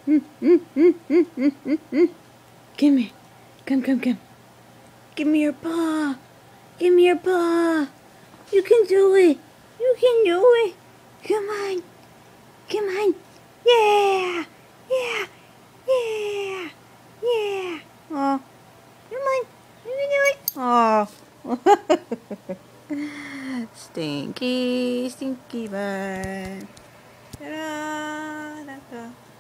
Come here. Come. Give me your paw. Give me your paw. You can do it. You can do it. Come on. Come on. Yeah. Yeah. Yeah. Yeah. Oh. Come on. You can do it. Oh. Stinky butt. Ta-da.